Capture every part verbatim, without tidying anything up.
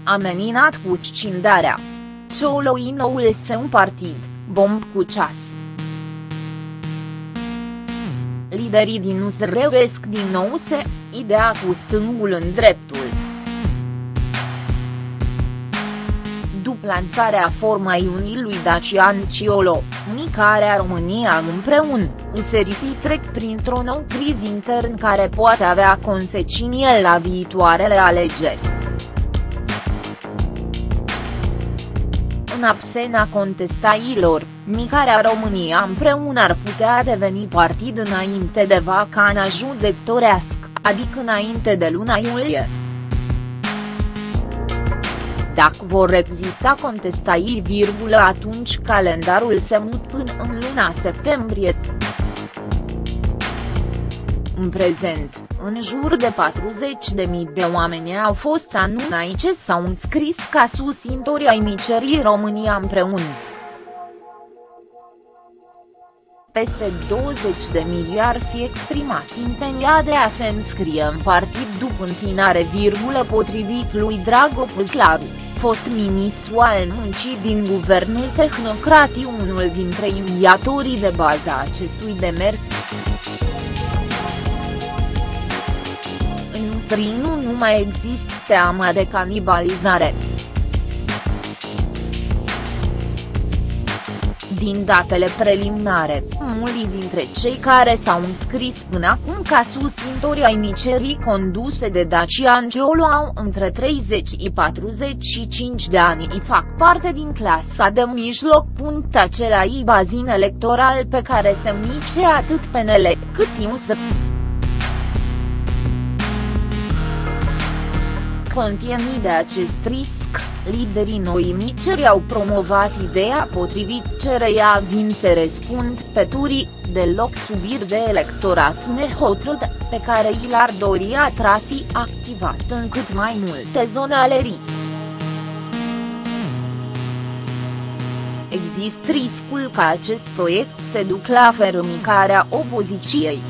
ameninat cu scindarea. Ciolo-i noul său partid, bomb cu ceas. Liderii din U S R revesc din nou se, ideea cu stângul în dreptul. După lansarea formațiunii lui Dacian Ciolo, Mișcarea România împreună, useritii trec printr-o nouă criză internă care poate avea consecințe la viitoarele alegeri. În absența contestațiilor, Mișcarea România împreună ar putea deveni partid înainte de vacanța judecătorească, adică înainte de luna iulie. Dacă vor exista contestații, atunci calendarul se mut până în luna septembrie. În prezent, în jur de patruzeci de mii de oameni au fost anunțați ce s-au înscris ca susținători ai Mișcării România împreună. Peste douăzeci de mii ar fi exprimat intenția de a se înscrie în partid după întinare, potrivit lui Drago Păslaru, fost ministru al muncii din guvernul tehnocratic, unul dintre inițiatorii de bază a acestui demers. În U S R nu mai există teama de canibalizare. Din datele preliminare, mulți dintre cei care s-au înscris până acum ca susținători ai Mișcării conduse de Dacian Ciolo au între treizeci și patruzeci și cinci de ani și fac parte din clasa de mijloc. Același bazin electoral pe care se mice atât P N L, cât U S R. Conștienți de acest risc, liderii noii Mișcări au promovat ideea potrivit căreia vin să răspund pe turii, de loc subiri de electorat nehotărât, pe care i l-ar dori atrasi activat în cât mai multe zone ale R I. Există riscul ca acest proiect să ducă la fermicarea opoziției.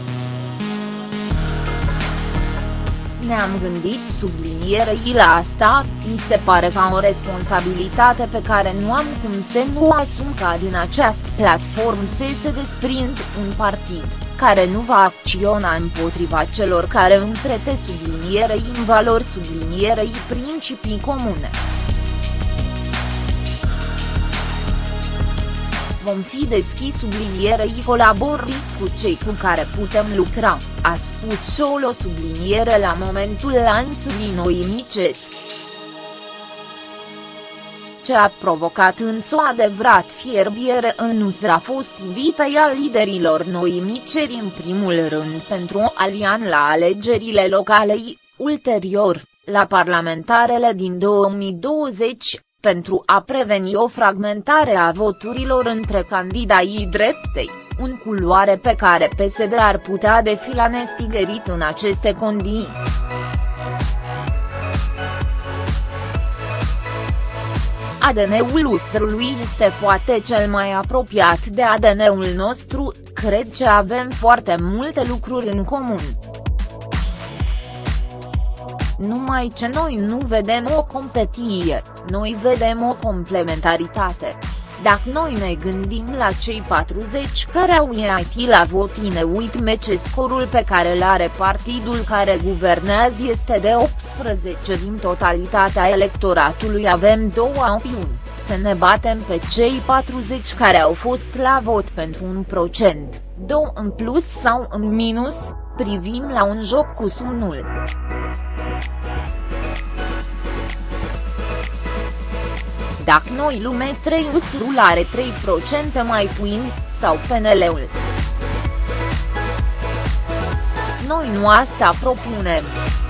Ne-am gândit sublinierei la asta, mi se pare ca o responsabilitate pe care nu am cum să nu o asum, ca din această platformă să se desprind un partid, care nu va acționa împotriva celor care împrete sublinierei în valori sublinierei principii comune. Vom fi deschis sublinierei colaborării cu cei cu care putem lucra, a spus Ciolo subliniere la momentul lansării noii Mișcări. Ce a provocat însă o adevărat fierbiere în U S R a fost invitația liderilor noii Mișcări în primul rând pentru o alianță la alegerile locale, ulterior, la parlamentarele din două mii douăzeci. Pentru a preveni o fragmentare a voturilor între candidații dreptei, un culoare pe care P S D ar putea defila nestigărit în aceste condiții. A D N-ul U S R-ului este poate cel mai apropiat de A D N-ul nostru, cred că avem foarte multe lucruri în comun. Numai ce noi nu vedem o competiție, noi vedem o complementaritate. Dacă noi ne gândim la cei patruzeci care au ieșit la vot, ne uităm ce scorul pe care îl are partidul care guvernează este de optsprezece din totalitatea electoratului. Avem două opțiuni, să ne batem pe cei patruzeci care au fost la vot pentru un procent, doi în plus sau în minus, privim la un joc cu sumnul. Dacă noi lume trei U S R-ul are trei procente mai puțin, sau P N L-ul. Noi nu asta propunem.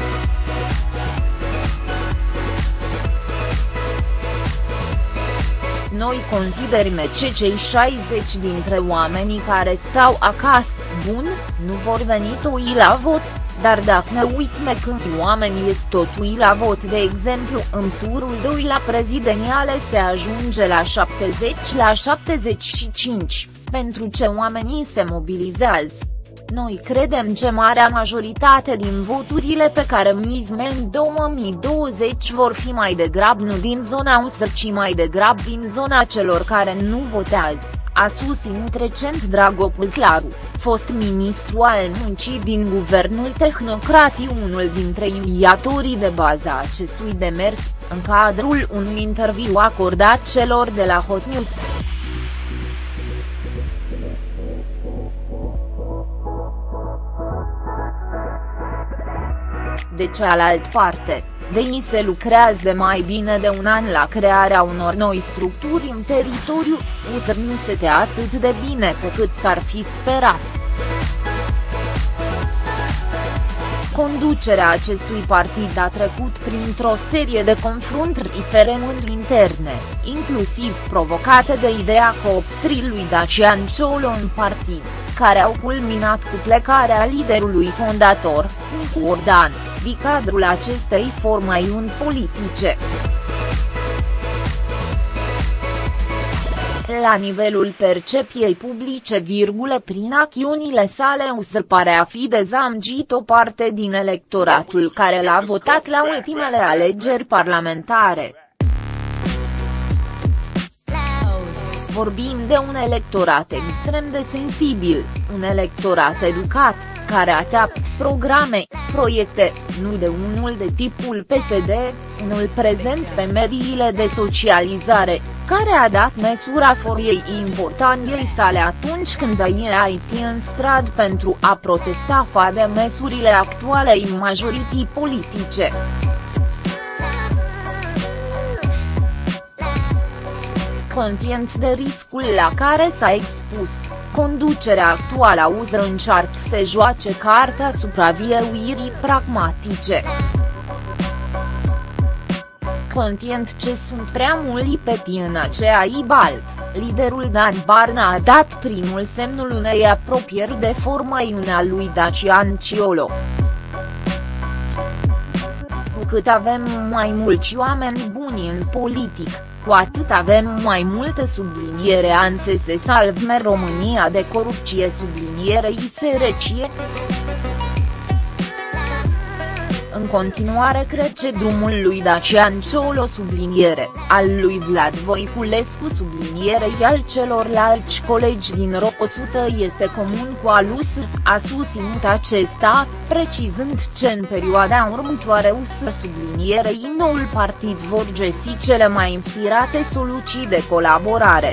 Noi considerăm că cei șaizeci dintre oamenii care stau acasă, bun, nu vor veni toi la vot, dar dacă ne uităm când oamenii sunt totui la vot, de exemplu în turul doi la prezidențiale se ajunge la șaptezeci la șaptezeci și cinci, pentru ce oamenii se mobilizează. Noi credem că marea majoritate din voturile pe care mizme în două mii douăzeci vor fi mai degrabă nu din zona U S R, ci mai degrabă din zona celor care nu votează, a susținut recent Drago Păslaru, fost ministru al muncii din guvernul tehnocratic, unul dintre inițiatorii de bază a acestui demers, în cadrul unui interviu acordat celor de la Hot News. De cealaltă parte, de ei se lucrează de mai bine de un an la crearea unor noi structuri în teritoriu, U S R nu se tea atât de bine pe cât s-ar fi sperat. Conducerea acestui partid a trecut printr-o serie de confruntări referenduri interne, inclusiv provocate de ideea cooptării lui Dacian Ciolo în partid, care au culminat cu plecarea liderului fondator, Nicu Ordan, din cadrul acestei formațiuni politice. La nivelul percepției publice, virgulă, prin acțiunile sale U S R pare a fi dezamăgit o parte din electoratul care l-a votat la ultimele alegeri parlamentare. Vorbim de un electorat extrem de sensibil, un electorat educat, care așteaptă programe, proiecte, nu de unul de tipul P S D, unul prezent pe mediile de socializare, care a dat măsura foriei importanței sale atunci când a ieșit în stradă pentru a protesta față de măsurile actualei majorității politice. Conștient de riscul la care s-a expus, conducerea actuală a U S R încearcă să joace cartea supraviețuirii pragmatice. Conștient ce sunt prea mulți peti în aceeași baltă, liderul Dan Barna a dat primul semnul unei apropieri de formațiunea lui Dacian Ciolo. Cu cât avem mai mulți oameni buni în politic, cu atât avem mai multe subliniere anse se salve România de corupție sublinierei sărăcie. În continuare cred că drumul lui Dacian Ciolo subliniere, al lui Vlad Voiculescu sublinierei al celorlalți colegi din R O sută este comun cu al U S R, a susținut acesta, precizând că în perioada următoare U S R sublinierei noul partid vor găsi cele mai inspirate soluții de colaborare.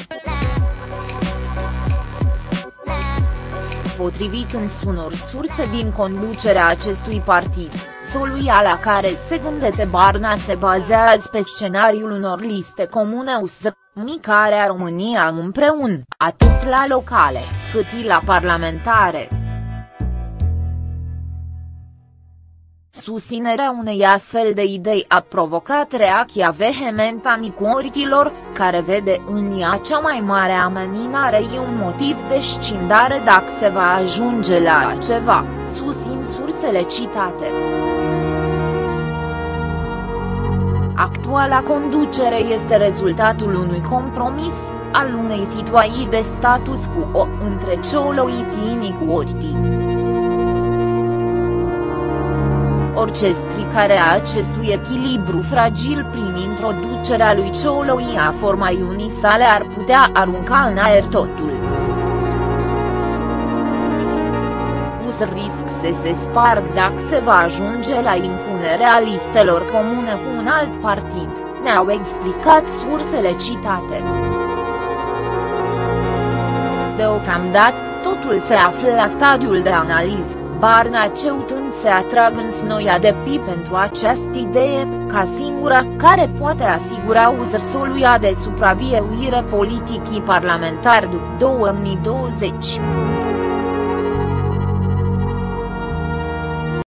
Potrivit unor surse din conducerea acestui partid, soluția la care se gândește Barna se bazează pe scenariul unor liste comune U S R, micarea România împreună, atât la locale, cât și la parlamentare. Susținerea unei astfel de idei a provocat reacția vehementă a nicuoritilor, care vede în ea cea mai mare ameninare și un motiv de scindare dacă se va ajunge la ceva, susțin sursele citate. Actuala conducere este rezultatul unui compromis, al unei situații de status quo între Ciolo și Nicuoriti. Orice stricare a acestui echilibru fragil prin introducerea lui Ciolo a formațiunii sale ar putea arunca în aer totul. U S R risc să se spargă dacă se va ajunge la impunerea listelor comune cu un alt partid, ne-au explicat sursele citate. Deocamdată, totul se află la stadiul de analiză, Barna ceutând să atragă noi adepți pentru această idee, ca singura care poate asigura U S R soluția de supraviețuire politică parlamentară după două mii douăzeci.